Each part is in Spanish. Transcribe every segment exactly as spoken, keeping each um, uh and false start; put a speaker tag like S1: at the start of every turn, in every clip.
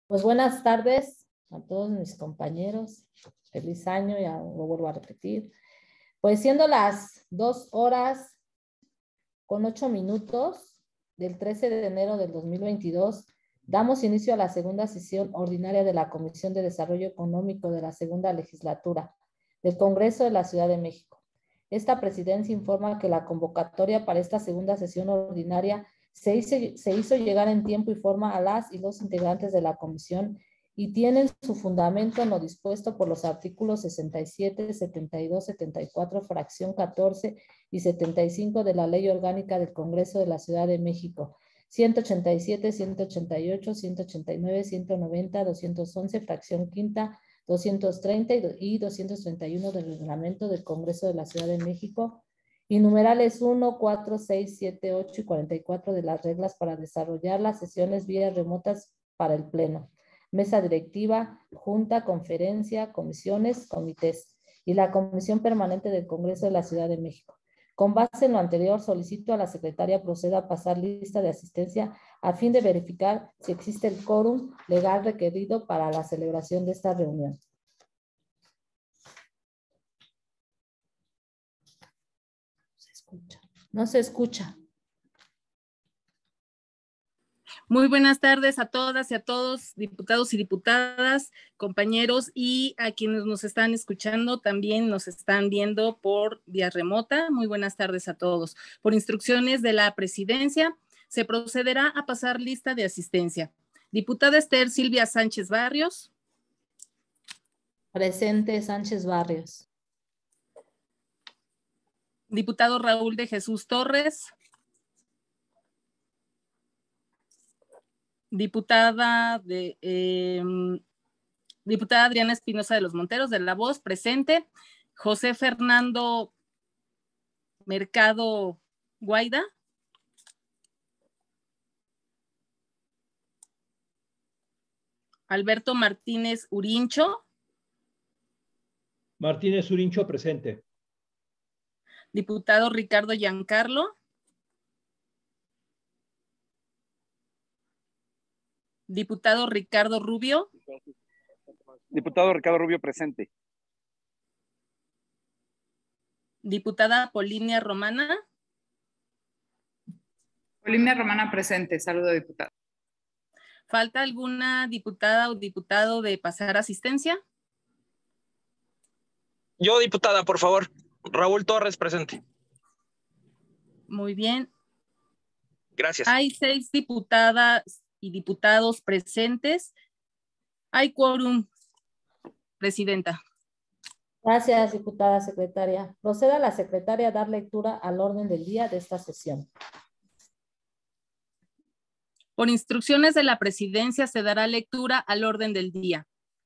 S1: Pues buenas tardes a todos mis compañeros. Feliz año, ya lo vuelvo a repetir. Pues siendo las dos horas con ocho minutos del trece de enero del dos mil veintidós, damos inicio a la segunda sesión ordinaria de la Comisión de Desarrollo Económico de la segunda legislatura del Congreso de la Ciudad de México. Esta presidencia informa que la convocatoria para esta segunda sesión ordinaria se hizo, se hizo llegar en tiempo y forma a las y los integrantes de la comisión y tienen su fundamento en lo dispuesto por los artículos sesenta y siete, setenta y dos, setenta y cuatro, fracción catorce y setenta y cinco de la Ley Orgánica del Congreso de la Ciudad de México, ciento ochenta y siete, ciento ochenta y ocho, ciento ochenta y nueve, ciento noventa, doscientos once, fracción quinta, doscientos treinta y doscientos treinta y uno del Reglamento del Congreso de la Ciudad de México, y numerales uno, cuatro, seis, siete, ocho y cuarenta y cuatro de las reglas para desarrollar las sesiones vía remotas para el Pleno, mesa directiva, junta, conferencia, comisiones, comités y la Comisión Permanente del Congreso de la Ciudad de México. Con base en lo anterior, solicito a la secretaria proceda a pasar lista de asistencia a fin de verificar si existe el quórum legal requerido para la celebración de esta reunión. No se escucha.
S2: Muy buenas tardes a todas y a todos, diputados y diputadas, compañeros y a quienes nos están escuchando, también nos están viendo por vía remota. Muy buenas tardes a todos. Por instrucciones de la presidencia, se procederá a pasar lista de asistencia. Diputada Esther Silvia Sánchez Barrios.
S1: Presente Sánchez Barrios.
S2: Diputado Raúl de Jesús Torres. Diputada de eh, diputada Adriana Espinosa de los Monteros de La Voz, presente. José Fernando Mercado Guaida. Alberto Martínez Urincho.
S3: Martínez Urincho, presente.
S2: Diputado Ricardo Giancarlo. Diputado Ricardo Rubio.
S4: Diputado Ricardo Rubio, presente.
S2: Diputada Polinia Romana.
S5: Polinia Romana, presente. Saludo, diputada.
S2: ¿Falta alguna diputada o diputado de pasar asistencia?
S6: Yo, diputada, por favor. Raúl Torres, presente.
S2: Muy bien.
S6: Gracias.
S2: Hay seis diputadas y diputados presentes. Hay quórum, presidenta.
S1: Gracias, diputada secretaria. Proceda la secretaria a dar lectura al orden del día de esta sesión.
S2: Por instrucciones de la presidencia se dará lectura al orden del día.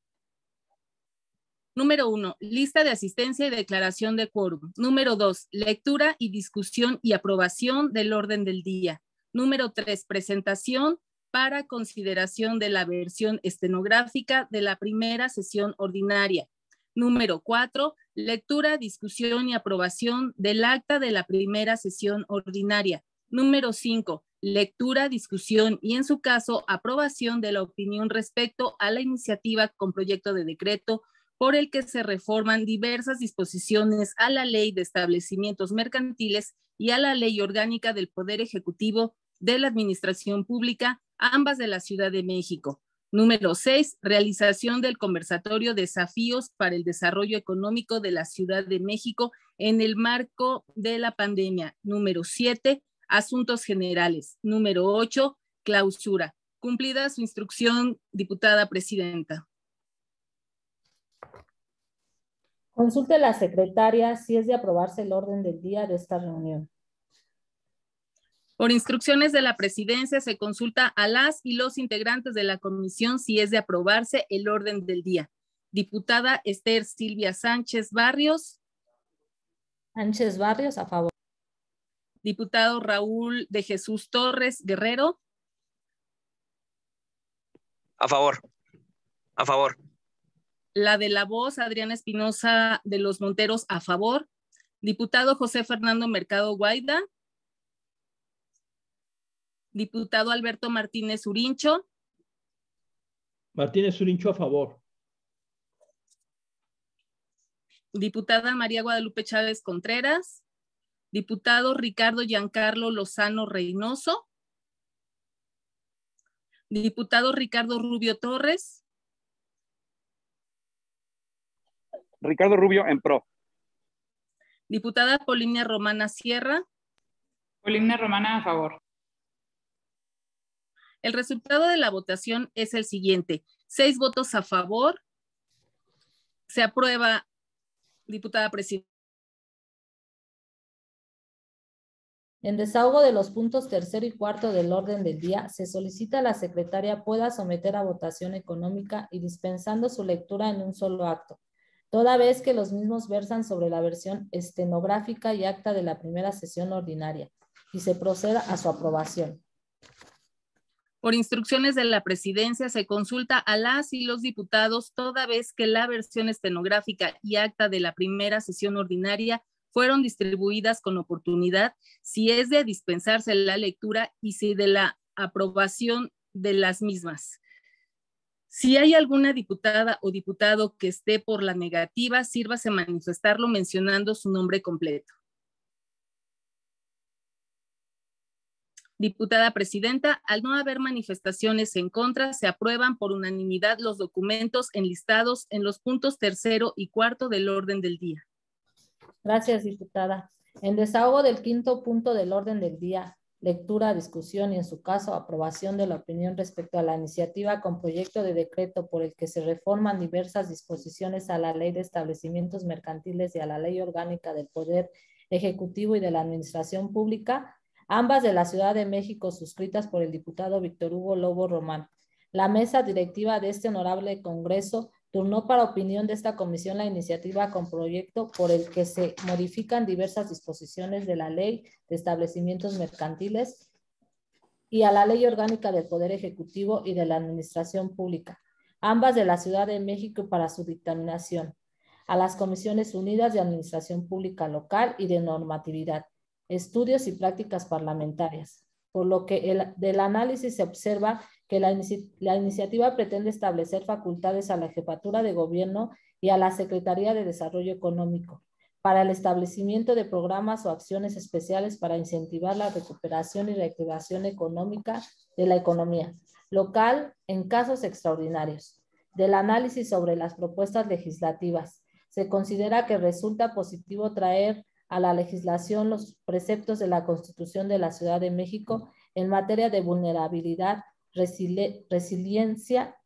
S2: Número uno, lista de asistencia y declaración de quórum. Número dos, lectura y discusión y aprobación del orden del día. Número tres, presentación para consideración de la versión estenográfica de la primera sesión ordinaria. Número cuatro, lectura, discusión y aprobación del acta de la primera sesión ordinaria. Número cinco, lectura, discusión y en su caso aprobación de la opinión respecto a la iniciativa con proyecto de decreto por el que se reforman diversas disposiciones a la Ley de Establecimientos Mercantiles y a la Ley Orgánica del Poder Ejecutivo de la Administración Pública, ambas de la Ciudad de México. Número seis, realización del conversatorio Desafíos para el Desarrollo Económico de la Ciudad de México en el marco de la pandemia. Número siete, asuntos generales. Número ocho, clausura. Cumplida su instrucción, diputada presidenta.
S1: Consulte la secretaria si es de aprobarse el orden del día de esta reunión.
S2: Por instrucciones de la presidencia se consulta a las y los integrantes de la comisión si es de aprobarse el orden del día. Diputada Esther Silvia Sánchez Barrios.
S1: Sánchez Barrios, a favor.
S2: Diputado Raúl de Jesús Torres Guerrero.
S6: A favor. A favor.
S2: La de La Voz, Adriana Espinosa de los Monteros, a favor. Diputado José Fernando Mercado Guaida. Diputado Alberto Martínez Urincho.
S3: Martínez Urincho, a favor.
S2: Diputada María Guadalupe Chávez Contreras. Diputado Ricardo Giancarlo Lozano Reynoso. Diputado Ricardo Rubio Torres.
S4: Ricardo Rubio, en pro.
S2: Diputada Polinia Romana Sierra.
S5: Polimnia Romana, a favor.
S2: El resultado de la votación es el siguiente. Seis votos a favor. Se aprueba, diputada presidenta.
S1: En desahogo de los puntos tercero y cuarto del orden del día, se solicita a la secretaria pueda someter a votación económica y dispensando su lectura en un solo acto, toda vez que los mismos versan sobre la versión estenográfica y acta de la primera sesión ordinaria, y se proceda a su aprobación.
S2: Por instrucciones de la presidencia, se consulta a las y los diputados toda vez que la versión estenográfica y acta de la primera sesión ordinaria fueron distribuidas con oportunidad, si es de dispensarse la lectura y si de la aprobación de las mismas. Si hay alguna diputada o diputado que esté por la negativa, sírvase manifestarlo mencionando su nombre completo. Diputada presidenta, al no haber manifestaciones en contra, se aprueban por unanimidad los documentos enlistados en los puntos tercero y cuarto del orden del día.
S1: Gracias, diputada. En desahogo del quinto punto del orden del día, lectura, discusión y en su caso aprobación de la opinión respecto a la iniciativa con proyecto de decreto por el que se reforman diversas disposiciones a la Ley de Establecimientos Mercantiles y a la Ley Orgánica del Poder Ejecutivo y de la Administración Pública, ambas de la Ciudad de México, suscritas por el diputado Víctor Hugo Lobo Román. La mesa directiva de este honorable Congreso turnó para opinión de esta comisión la iniciativa con proyecto por el que se modifican diversas disposiciones de la Ley de Establecimientos Mercantiles y a la Ley Orgánica del Poder Ejecutivo y de la Administración Pública, ambas de la Ciudad de México, para su dictaminación a las Comisiones Unidas de Administración Pública Local y de Normatividad, Estudios y Prácticas Parlamentarias, por lo que el, del análisis se observa que la, inici la iniciativa pretende establecer facultades a la Jefatura de Gobierno y a la Secretaría de Desarrollo Económico para el establecimiento de programas o acciones especiales para incentivar la recuperación y reactivación económica de la economía local en casos extraordinarios. Del análisis sobre las propuestas legislativas, se considera que resulta positivo traer a la legislación los preceptos de la Constitución de la Ciudad de México en materia de vulnerabilidad, resili resiliencia,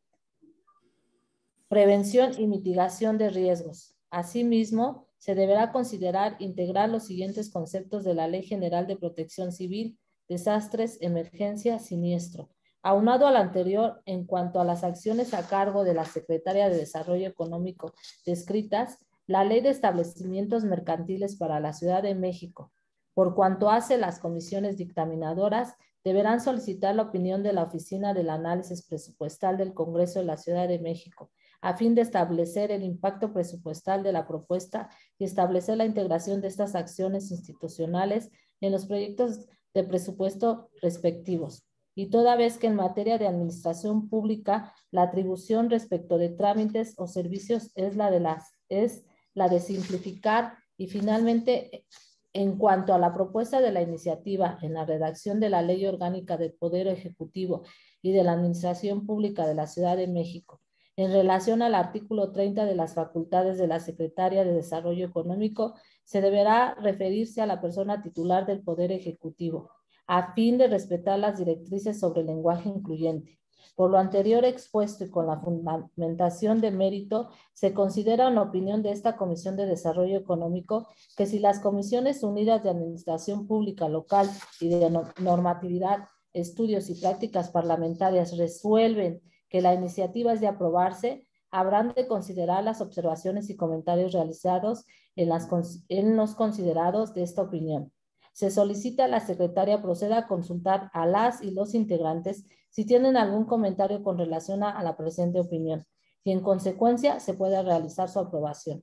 S1: prevención y mitigación de riesgos. Asimismo, se deberá considerar integrar los siguientes conceptos de la Ley General de Protección Civil, desastres, emergencia, siniestro. Aunado al anterior, en cuanto a las acciones a cargo de la Secretaría de Desarrollo Económico descritas, la Ley de Establecimientos Mercantiles para la Ciudad de México, por cuanto hace las comisiones dictaminadoras, deberán solicitar la opinión de la Oficina del Análisis Presupuestal del Congreso de la Ciudad de México, a fin de establecer el impacto presupuestal de la propuesta y establecer la integración de estas acciones institucionales en los proyectos de presupuesto respectivos. Y toda vez que en materia de administración pública, la atribución respecto de trámites o servicios es la de las es la de simplificar, y finalmente, en cuanto a la propuesta de la iniciativa en la redacción de la Ley Orgánica del Poder Ejecutivo y de la Administración Pública de la Ciudad de México, en relación al artículo treinta de las facultades de la Secretaría de Desarrollo Económico, se deberá referirse a la persona titular del Poder Ejecutivo, a fin de respetar las directrices sobre el lenguaje incluyente. Por lo anterior expuesto y con la fundamentación de mérito, se considera una opinión de esta Comisión de Desarrollo Económico que si las Comisiones Unidas de Administración Pública Local y de Normatividad, Estudios y Prácticas Parlamentarias resuelven que la iniciativa es de aprobarse, habrán de considerar las observaciones y comentarios realizados en, las, en los considerados de esta opinión. Se solicita a la secretaria proceda a consultar a las y los integrantes si tienen algún comentario con relación a, a la presente opinión y en consecuencia se puede realizar su aprobación.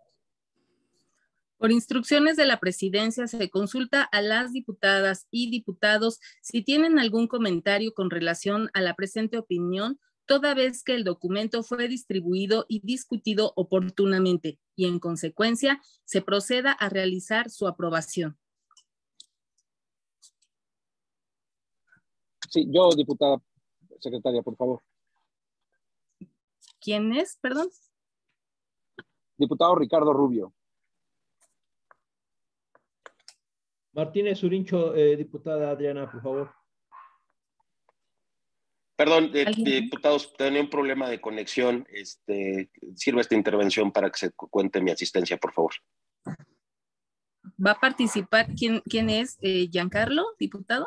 S2: Por instrucciones de la presidencia se consulta a las diputadas y diputados si tienen algún comentario con relación a la presente opinión, toda vez que el documento fue distribuido y discutido oportunamente y en consecuencia se proceda a realizar su aprobación.
S3: Sí, yo, diputada secretaria, por favor.
S2: ¿Quién es, perdón?
S3: Diputado Ricardo Rubio.
S7: Martínez Urincho, eh, diputada Adriana, por favor.
S8: Perdón, eh, diputados, tenía un problema de conexión. Este, sirve esta intervención para que se cuente mi asistencia, por favor.
S2: ¿Va a participar? ¿Quién, quién es? Eh, ¿Giancarlo, diputado?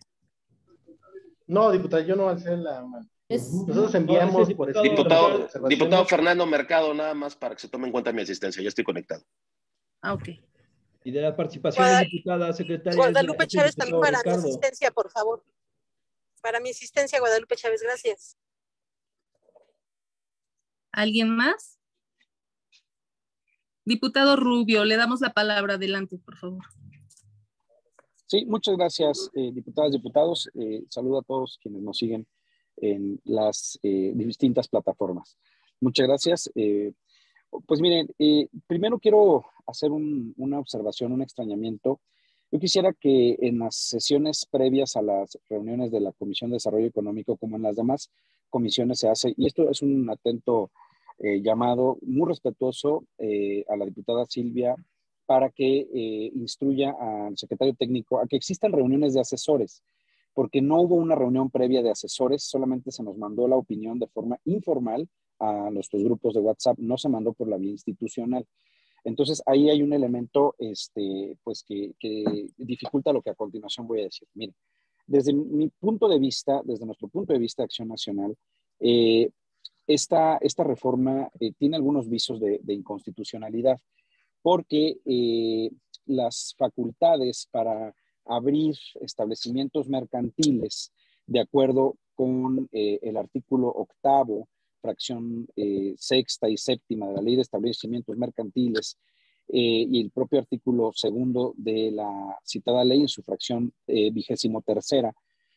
S9: No, diputada, yo no alcé la mano.
S1: Es-
S9: Nosotros enviamos
S7: No,
S9: por
S7: ese
S9: escrito
S8: Diputado,
S9: las observaciones.
S8: diputado Fernando Mercado, nada más para que se tome en cuenta mi asistencia. Ya estoy conectado.
S2: Ah, ok.
S7: Y de la participación
S10: Guada-
S7: de diputada secretaria.
S10: Guadalupe
S7: es
S10: Chávez
S7: el
S10: también
S7: diputado
S10: para mi
S7: Ricardo.
S10: asistencia, por favor. Para mi asistencia, Guadalupe Chávez, gracias.
S2: ¿Alguien más? Diputado Rubio, le damos la palabra. Adelante, por favor.
S3: Sí, muchas gracias, eh, diputadas, diputados. Eh, saludo a todos quienes nos siguen en las eh, distintas plataformas. Muchas gracias. Eh, pues miren, eh, primero quiero hacer un, una observación, un extrañamiento. Yo quisiera que en las sesiones previas a las reuniones de la Comisión de Desarrollo Económico, como en las demás comisiones se hace, y esto es un atento eh, llamado muy respetuoso eh, a la diputada Silvia, para que eh, instruya al secretario técnico a que existan reuniones de asesores, porque no hubo una reunión previa de asesores, solamente se nos mandó la opinión de forma informal a nuestros grupos de WhatsApp, no se mandó por la vía institucional. Entonces, ahí hay un elemento este, pues que, que dificulta lo que a continuación voy a decir. Miren, desde mi punto de vista, desde nuestro punto de vista de Acción Nacional, eh, esta, esta reforma eh, tiene algunos visos de, de inconstitucionalidad, porque eh, las facultades para abrir establecimientos mercantiles de acuerdo con eh, el artículo octavo, fracción eh, sexta y séptima de la Ley de Establecimientos Mercantiles eh, y el propio artículo segundo de la citada ley en su fracción eh, vigésimo tercera,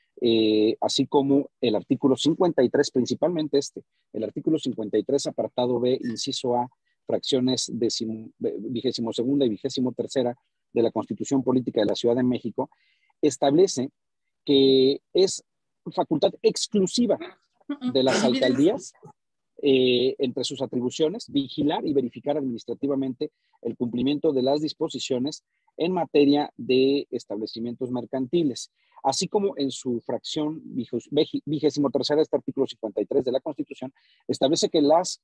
S3: eh, así como el artículo cincuenta y tres, principalmente este, el artículo cincuenta y tres, apartado B, inciso A, fracciones decimo, vigésimo segunda y vigésimo tercera de la Constitución Política de la Ciudad de México, establece que es facultad exclusiva de las alcaldías, eh, entre sus atribuciones, vigilar y verificar administrativamente el cumplimiento de las disposiciones en materia de establecimientos mercantiles, así como en su fracción vigésimo tercera, este artículo cincuenta y tres de la Constitución, establece que las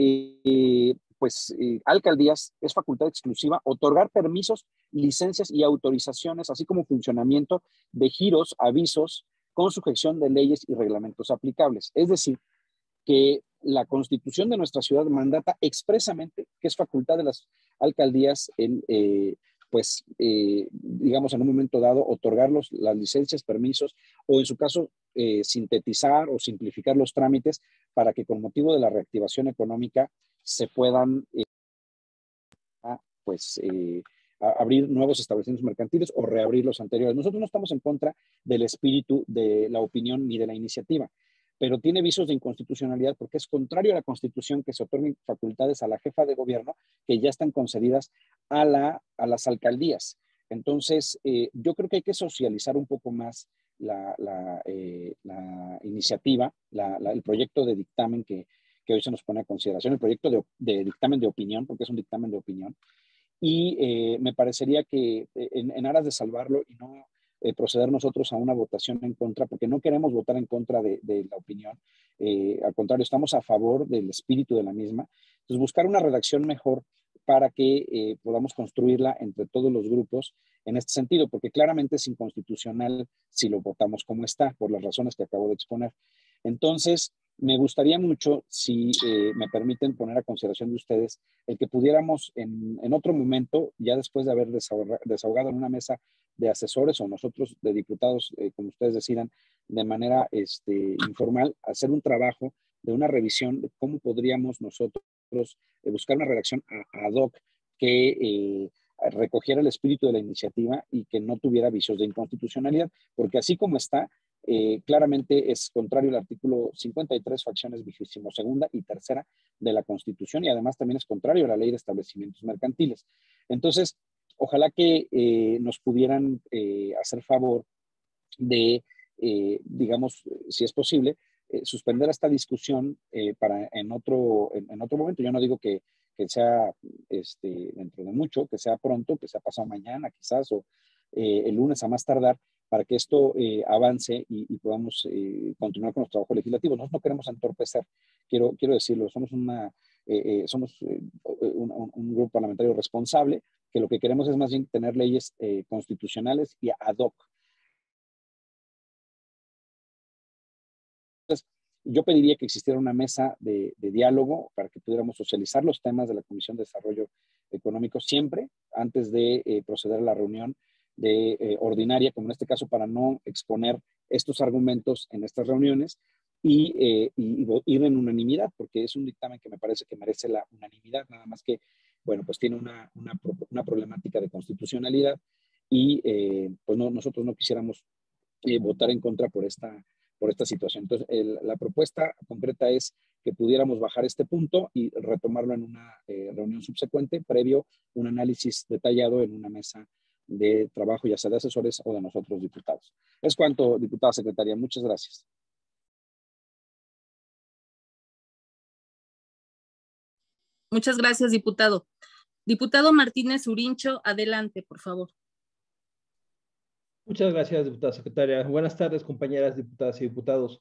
S3: eh, pues, eh, alcaldías es facultad exclusiva otorgar permisos, licencias y autorizaciones, así como funcionamiento de giros, avisos, con sujeción de leyes y reglamentos aplicables. Es decir, que la Constitución de nuestra ciudad mandata expresamente que es facultad de las alcaldías en, eh, pues, eh, digamos, en un momento dado, otorgarlos las licencias, permisos, o en su caso, eh, sintetizar o simplificar los trámites para que con motivo de la reactivación económica se puedan, eh, a, pues, eh, a abrir nuevos establecimientos mercantiles o reabrir los anteriores. Nosotros no estamos en contra del espíritu de la opinión ni de la iniciativa, pero tiene visos de inconstitucionalidad porque es contrario a la Constitución que se otorguen facultades a la jefa de gobierno que ya están concedidas a, la, a las alcaldías. Entonces, eh, yo creo que hay que socializar un poco más la, la, eh, la iniciativa, la, la, el proyecto de dictamen que, que hoy se nos pone a consideración, el proyecto de, de dictamen de opinión, porque es un dictamen de opinión, y eh, me parecería que en, en aras de salvarlo y no eh, proceder nosotros a una votación en contra, porque no queremos votar en contra de, de la opinión, eh, al contrario, estamos a favor del espíritu de la misma, entonces buscar una redacción mejor para que eh, podamos construirla entre todos los grupos en este sentido, porque claramente es inconstitucional si lo votamos como está, por las razones que acabo de exponer. Entonces, me gustaría mucho, si eh, me permiten poner a consideración de ustedes, el que pudiéramos en, en otro momento, ya después de haber desahogado, desahogado en una mesa de asesores o nosotros de diputados, eh, como ustedes decidan, de manera este, informal, hacer un trabajo de una revisión de cómo podríamos nosotros eh, buscar una redacción ad hoc que eh, recogiera el espíritu de la iniciativa y que no tuviera vicios de inconstitucionalidad, porque así como está, eh, claramente es contrario al artículo cincuenta y tres, fracciones vigésimo segunda y tercera de la Constitución, y además también es contrario a la Ley de Establecimientos Mercantiles. Entonces, ojalá que eh, nos pudieran eh, hacer favor de, eh, digamos, si es posible, eh, suspender esta discusión eh, para en otro, en, en otro momento. Yo no digo que, que sea este, dentro de mucho, que sea pronto, que sea pasado mañana quizás, o eh, el lunes a más tardar, para que esto eh, avance y, y podamos eh, continuar con los trabajos legislativos. Nosotros no queremos entorpecer, quiero, quiero decirlo, somos, una, eh, eh, somos eh, un, un grupo parlamentario responsable, que lo que queremos es más bien tener leyes eh, constitucionales y ad hoc. Entonces, yo pediría que existiera una mesa de, de diálogo para que pudiéramos socializar los temas de la Comisión de Desarrollo Económico siempre antes de eh, proceder a la reunión de eh, ordinaria, como en este caso, para no exponer estos argumentos en estas reuniones y, eh, y, y ir en unanimidad, porque es un dictamen que me parece que merece la unanimidad, nada más que, bueno, pues tiene una, una, una problemática de constitucionalidad y eh, pues no, nosotros no quisiéramos eh, votar en contra por esta, por esta situación. Entonces, el, la propuesta concreta es que pudiéramos bajar este punto y retomarlo en una eh, reunión subsecuente, previo un análisis detallado en una mesa de trabajo, ya sea de asesores o de nosotros diputados. Es cuanto, diputada secretaria. Muchas gracias.
S2: Muchas gracias, diputado. Diputado Martínez Urincho, adelante, por favor.
S7: Muchas gracias, diputada secretaria. Buenas tardes, compañeras diputadas y diputados.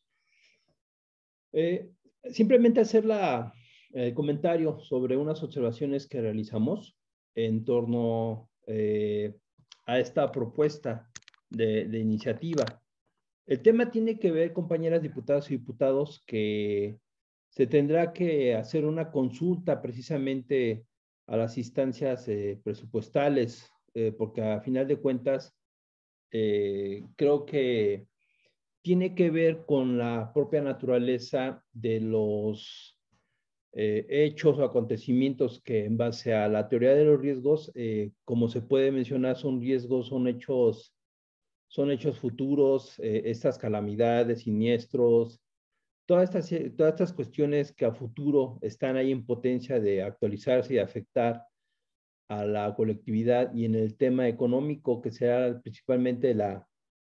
S7: Eh, simplemente hacer la, el comentario sobre unas observaciones que realizamos en torno eh, a esta propuesta de, de iniciativa. El tema tiene que ver, compañeras diputadas y diputados, que se tendrá que hacer una consulta precisamente a las instancias eh, presupuestales, eh, porque a final de cuentas eh, creo que tiene que ver con la propia naturaleza de los eh, hechos o acontecimientos que en base a la teoría de los riesgos, eh, como se puede mencionar, son riesgos, son hechos, son hechos futuros, eh, estas calamidades, siniestros, todas estas, todas estas cuestiones que a futuro están ahí en potencia de actualizarse y afectar a la colectividad, y en el tema económico, que sea principalmente la,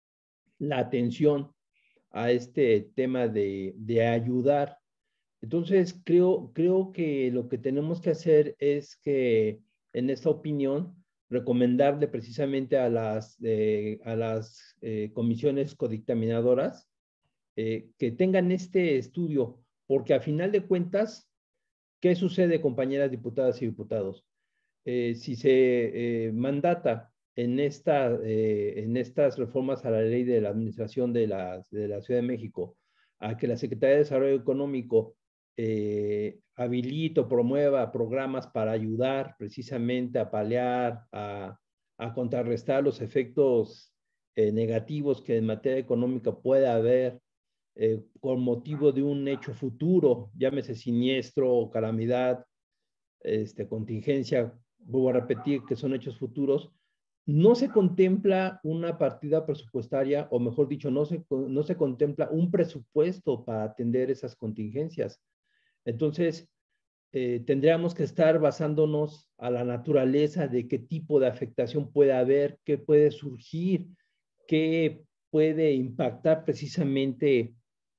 S7: la atención a este tema de, de ayudar. Entonces, creo, creo que lo que tenemos que hacer es que, en esta opinión, recomendarle precisamente a las, eh, a las eh, comisiones codictaminadoras eh, que tengan este estudio, porque a final de cuentas, ¿qué sucede, compañeras diputadas y diputados? Eh, si se eh, mandata en, esta, eh, en estas reformas a la ley de la administración de la, de la Ciudad de México, a que la Secretaría de Desarrollo Económico eh, habilite o promueva programas para ayudar precisamente a paliar, a, a contrarrestar los efectos eh, negativos que en materia económica puede haber eh, con motivo de un hecho futuro, llámese siniestro o calamidad, este, contingencia, vuelvo a repetir que son hechos futuros, no se contempla una partida presupuestaria, o mejor dicho, no se, no se contempla un presupuesto para atender esas contingencias. Entonces, eh, tendríamos que estar basándonos a la naturaleza de qué tipo de afectación puede haber, qué puede surgir, qué puede impactar precisamente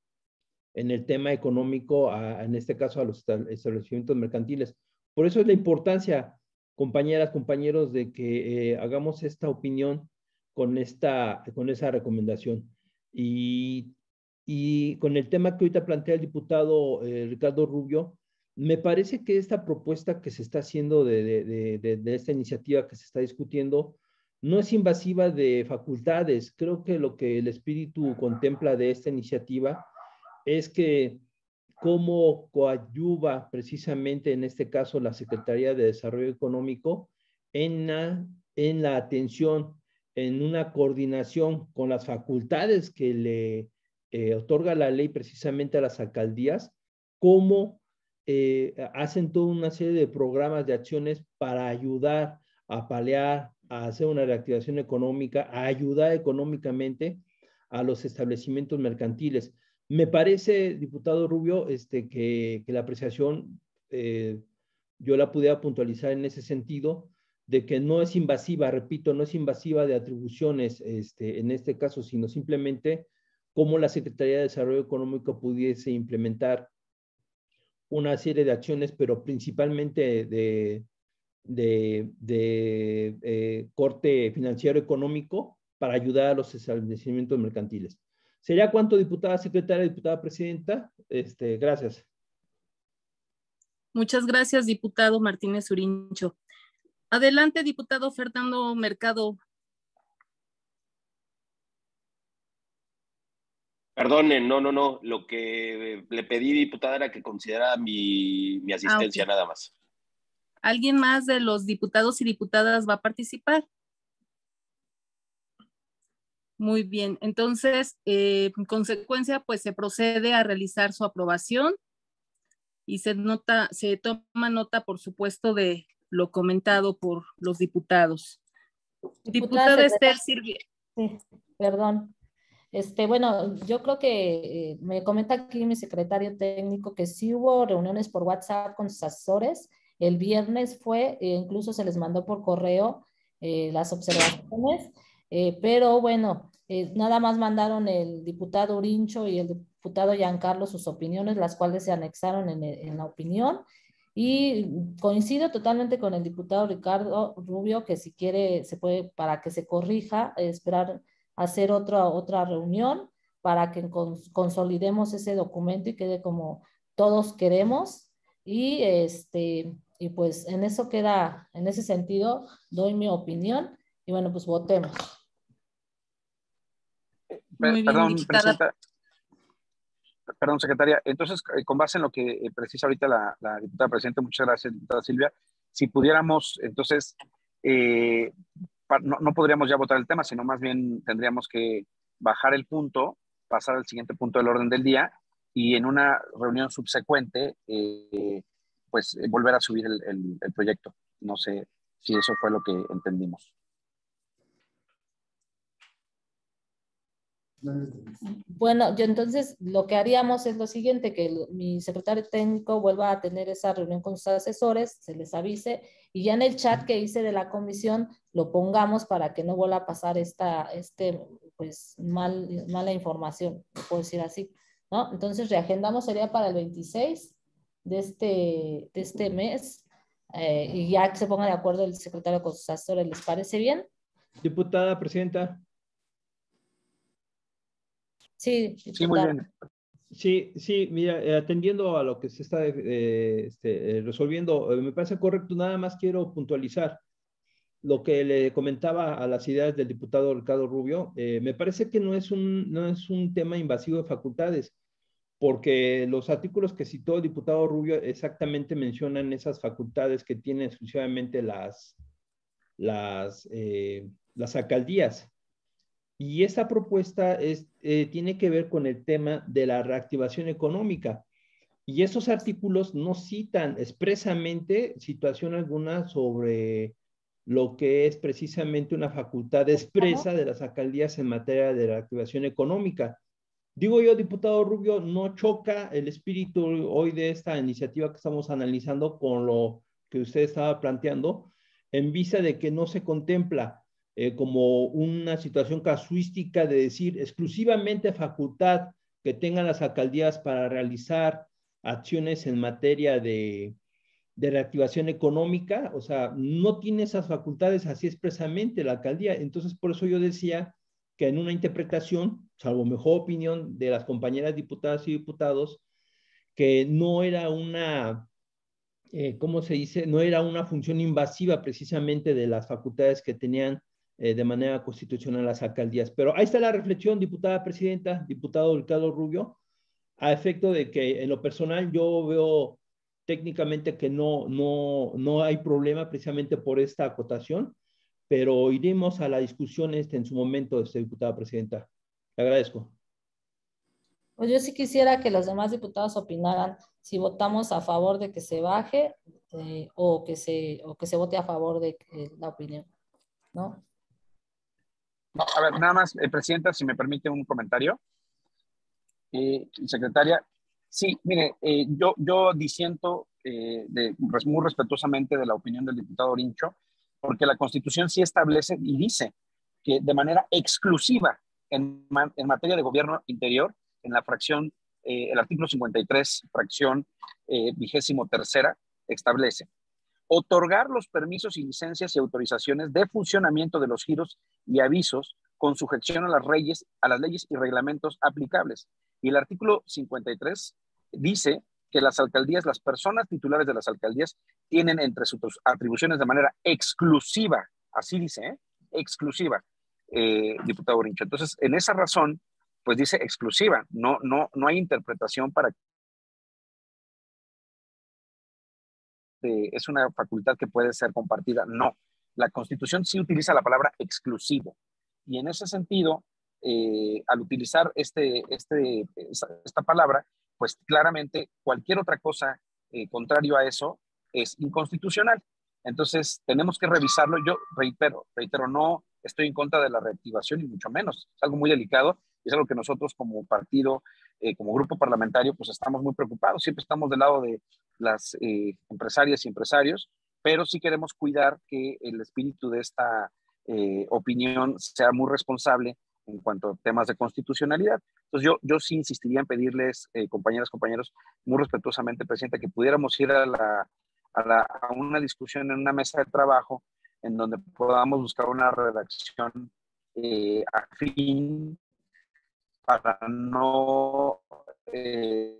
S7: en el tema económico, a, en este caso a los establecimientos mercantiles. Por eso es la importancia, compañeras, compañeros, de que eh, hagamos esta opinión con, esta, con esa recomendación. Y, y con el tema que ahorita plantea el diputado eh, Ricardo Rubio, me parece que esta propuesta que se está haciendo de, de, de, de, de esta iniciativa que se está discutiendo no es invasiva de facultades. Creo que lo que el espíritu contempla de esta iniciativa es que cómo coadyuva precisamente en este caso la Secretaría de Desarrollo Económico en la, en la atención, en una coordinación con las facultades que le eh, otorga la ley precisamente a las alcaldías, cómo eh, hacen toda una serie de programas de acciones para ayudar a paliar, a hacer una reactivación económica, a ayudar económicamente a los establecimientos mercantiles. Me parece, diputado Rubio, este, que, que la apreciación eh, yo la pudiera puntualizar en ese sentido, de que no es invasiva, repito, no es invasiva de atribuciones este, en este caso, sino simplemente cómo la Secretaría de Desarrollo Económico pudiese implementar una serie de acciones, pero principalmente de, de, de eh, corte financiero económico para ayudar a los establecimientos mercantiles. ¿Sería cuánto, diputada secretaria, diputada presidenta? Este, gracias.
S2: Muchas gracias, diputado Martínez Urincho. Adelante, diputado Fernando Mercado.
S8: Perdonen, no, no, no. Lo que le pedí, diputada, era que considerara mi, mi asistencia, ah, okay. Nada más.
S2: ¿Alguien más de los diputados y diputadas va a participar? Muy bien, entonces, eh, en consecuencia, pues se procede a realizar su aprobación y se nota, se toma nota, por supuesto, de lo comentado por los diputados.
S1: Diputada,
S2: Diputada Esther Sirvia.
S1: Sí, perdón. Este, bueno, yo creo que eh, me comenta aquí mi secretario técnico que sí hubo reuniones por WhatsApp con sus asesores. El viernes fue, e incluso se les mandó por correo eh, las observaciones, eh, pero bueno, eh, nada más mandaron el diputado Urincho y el diputado Giancarlo sus opiniones, las cuales se anexaron en, en la opinión. Y coincido totalmente con el diputado Ricardo Rubio que si quiere, se puede, para que se corrija, eh, esperar hacer otra, otra reunión para que cons consolidemos ese documento y quede como todos queremos. Y, este, y pues en eso queda, en ese sentido, doy mi opinión y bueno, pues votemos.
S3: Muy Perdón, bien, presidenta. Perdón, secretaria. Entonces, con base en lo que precisa ahorita la, la diputada presidenta, muchas gracias, diputada Silvia. Si pudiéramos, entonces, eh, no, no podríamos ya votar el tema, sino más bien tendríamos que bajar el punto, pasar al siguiente punto del orden del día y en una reunión subsecuente, eh, pues eh, volver a subir el, el, el proyecto. No sé si eso fue lo que entendimos.
S1: Bueno, yo entonces lo que haríamos es lo siguiente, que el, mi secretario técnico vuelva a tener esa reunión con sus asesores, se les avise, y ya en el chat que hice de la comisión lo pongamos para que no vuelva a pasar esta este, pues, mal, mala información, puedo decir así, ¿no? Entonces reagendamos, sería para el veintiséis de este, de este mes, eh, y ya que se ponga de acuerdo el secretario con sus asesores, ¿les parece bien?
S7: Diputada presidenta.
S1: Sí,
S3: sí, muy bien.
S7: Sí, sí, mira, eh, atendiendo a lo que se está eh, este, eh, resolviendo, eh, me parece correcto, nada más quiero puntualizar lo que le comentaba a las ideas del diputado Ricardo Rubio. Eh, me parece que no es, un, no es un tema invasivo de facultades, porque los artículos que citó el diputado Rubio exactamente mencionan esas facultades que tienen exclusivamente las, las, eh, las alcaldías. Y esta propuesta es, eh, tiene que ver con el tema de la reactivación económica. Y esos artículos no citan expresamente situación alguna sobre lo que es precisamente una facultad expresa de las alcaldías en materia de reactivación económica. Digo yo, diputado Rubio, no choca el espíritu hoy de esta iniciativa que estamos analizando con lo que usted estaba planteando, en vista de que no se contempla Eh, como una situación casuística de decir exclusivamente facultad que tengan las alcaldías para realizar acciones en materia de, de reactivación económica, o sea, no tiene esas facultades así expresamente la alcaldía. Entonces, por eso yo decía que en una interpretación, salvo mejor opinión de las compañeras diputadas y diputados, que no era una, eh, ¿cómo se dice? No era una función invasiva precisamente de las facultades que tenían Eh, de manera constitucional las alcaldías. Pero ahí está la reflexión, diputada presidenta, diputado Ricardo Rubio, a efecto de que en lo personal yo veo técnicamente que no, no, no hay problema precisamente por esta acotación, pero iremos a la discusión este en su momento, este, diputada presidenta. Le agradezco.
S1: Pues yo sí quisiera que los demás diputados opinaran si votamos a favor de que se baje eh, o, que se, o que se vote a favor de eh, la opinión, ¿no?
S3: No, a ver, nada más, eh, Presidenta, si me permite un comentario. Eh, secretaria, sí, mire, eh, yo, yo disiento eh, de, muy respetuosamente de la opinión del diputado Orincho, porque la Constitución sí establece y dice que de manera exclusiva en, en materia de gobierno interior, en la fracción, eh, el artículo cincuenta y tres, fracción eh, vigésimo tercera, establece otorgar los permisos y licencias y autorizaciones de funcionamiento de los giros y avisos con sujeción a las leyes, a las leyes y reglamentos aplicables. Y el artículo cincuenta y tres dice que las alcaldías, las personas titulares de las alcaldías tienen entre sus atribuciones de manera exclusiva, así dice, ¿eh? exclusiva, eh, diputado Orincho. Entonces, en esa razón, pues dice exclusiva, no, no, no hay interpretación para es una facultad que puede ser compartida. No, la Constitución sí utiliza la palabra exclusivo. Y en ese sentido, eh, al utilizar este, este, esta palabra, pues claramente cualquier otra cosa eh, contrario a eso es inconstitucional. Entonces, tenemos que revisarlo. Yo reitero, reitero, no estoy en contra de la reactivación y mucho menos. Es algo muy delicado y es algo que nosotros como partido, eh, como grupo parlamentario, pues estamos muy preocupados. Siempre estamos del lado de las eh, empresarias y empresarios, pero sí queremos cuidar que el espíritu de esta eh, opinión sea muy responsable en cuanto a temas de constitucionalidad. Entonces yo, yo sí insistiría en pedirles, eh, compañeras, compañeros, muy respetuosamente, Presidenta, que pudiéramos ir a, la, a, la, a una discusión en una mesa de trabajo en donde podamos buscar una redacción eh, afín para no... Eh,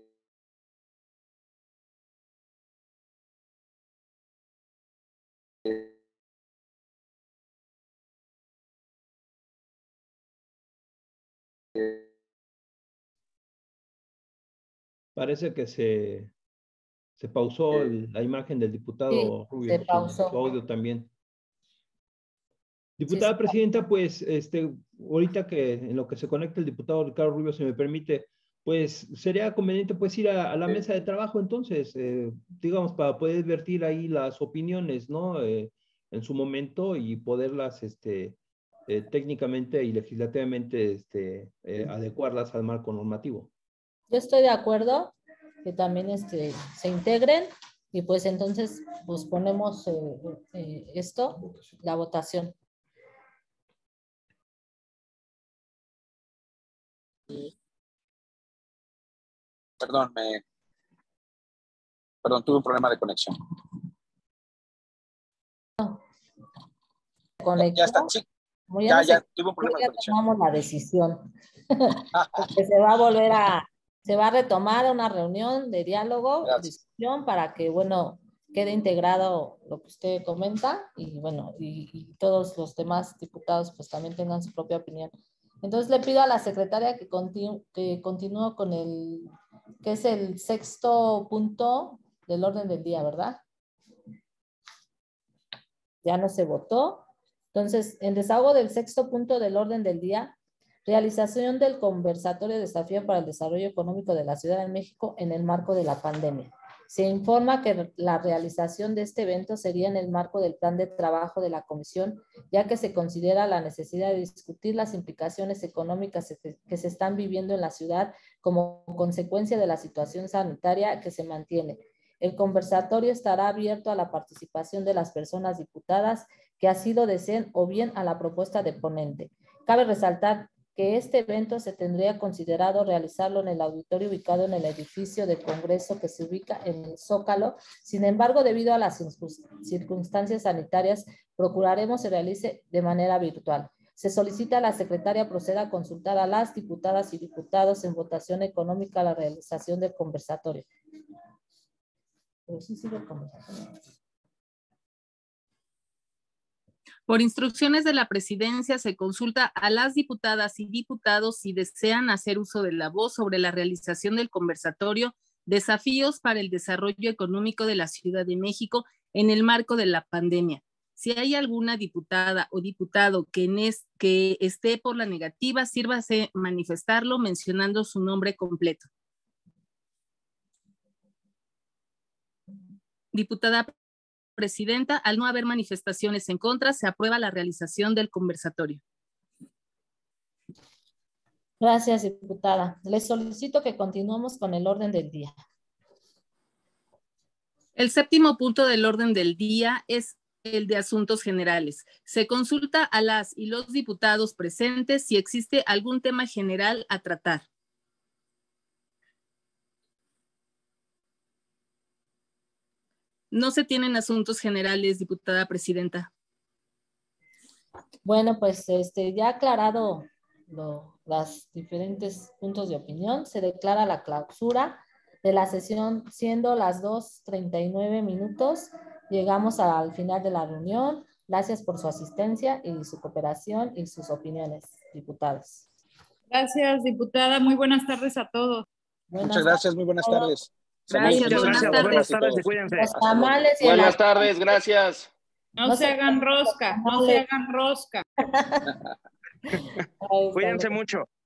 S7: Parece que se, se pausó el, la imagen del diputado
S1: Sí,
S7: Rubio,
S1: se
S7: su,
S1: pausó.
S7: su audio también.
S1: Sí,
S7: Diputada
S1: sí.
S7: Presidenta, pues este, ahorita que en lo que se conecta el diputado Ricardo Rubio, se me permite, pues sería conveniente pues ir a, a la mesa de trabajo entonces, eh, digamos, para poder vertir ahí las opiniones, ¿no? Eh, en su momento y poderlas, este, eh, técnicamente y legislativamente, este, eh, adecuarlas al marco normativo.
S1: Yo estoy de acuerdo que también este, se integren y pues entonces pues ponemos eh, eh, esto, la votación.
S3: Perdón, me, perdón, tuve un problema de conexión.
S1: Conectó,
S3: ya, ya está, sí.
S1: Como ya,
S3: Ya,
S1: no
S3: ya,
S1: se,
S3: tuve un problema de
S1: ya
S3: conexión.
S1: tomamos la decisión. Porque se va a volver a, se va a retomar una reunión de diálogo,
S3: Gracias.
S1: discusión, para que, bueno, quede integrado lo que usted comenta y, bueno, y, y todos los demás diputados pues también tengan su propia opinión. Entonces le pido a la secretaria que, continu, que continúe con el, que es el sexto punto del orden del día, ¿verdad? Ya no se votó. Entonces, en desahogo del sexto punto del orden del día, realización del conversatorio Desafío para el Desarrollo Económico de la Ciudad de México en el marco de la pandemia. Se informa que la realización de este evento sería en el marco del plan de trabajo de la comisión, ya que se considera la necesidad de discutir las implicaciones económicas que se están viviendo en la ciudad como consecuencia de la situación sanitaria que se mantiene. El conversatorio estará abierto a la participación de las personas diputadas que así lo deseen o bien a la propuesta de ponente. Cabe resaltar que este evento se tendría considerado realizarlo en el auditorio ubicado en el edificio de Congreso que se ubica en el Zócalo. Sin embargo, debido a las circunstancias sanitarias, procuraremos se realice de manera virtual. Se solicita a la secretaria proceda a consultar a las diputadas y diputados en votación económica la realización del conversatorio. Pero sí sigue el conversatorio.
S2: Por instrucciones de la presidencia, se consulta a las diputadas y diputados si desean hacer uso de la voz sobre la realización del conversatorio Desafíos para el Desarrollo Económico de la Ciudad de México en el marco de la pandemia. Si hay alguna diputada o diputado que, en es, que esté por la negativa, sírvase manifestarlo mencionando su nombre completo. Diputada Presidenta, al no haber manifestaciones en contra, se aprueba la realización del conversatorio.
S1: Gracias, diputada. Les solicito que continuemos con el orden del día.
S2: El séptimo punto del orden del día es el de asuntos generales. Se consulta a las y los diputados presentes si existe algún tema general a tratar. No se tienen asuntos generales, diputada presidenta.
S1: Bueno, pues este, ya aclarado lo, los diferentes puntos de opinión, se declara la clausura de la sesión siendo las dos treinta y nueve minutos. Llegamos al final de la reunión. Gracias por su asistencia y su cooperación y sus opiniones, diputados.
S5: Gracias, diputada. Muy buenas tardes a todos.
S3: Buenas Muchas gracias, muy buenas tardes.
S2: Gracias,
S3: Saludos,
S2: buenas
S3: gracias,
S2: tardes.
S3: buenas tardes y cuídense.
S1: Los tamales y el
S8: Buenas tardes, gracias.
S5: No, no se hagan rosca, no se hagan rosca.
S6: Cuídense mucho.